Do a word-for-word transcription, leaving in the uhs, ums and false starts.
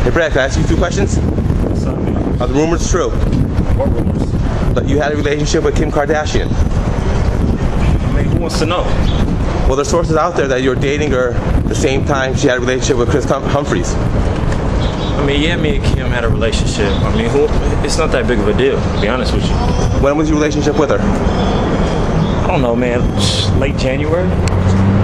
Hey Brad, can I ask you a few questions? What's up, man? Are the rumors true? What rumors? That you had a relationship with Kim Kardashian? I mean, who wants to know? Well, there's sources out there that you were dating her the same time she had a relationship with Chris Humphries. I mean, yeah, me and Kim had a relationship. I mean, who, it's not that big of a deal, to be honest with you. When was your relationship with her? I don't know, man. Late January?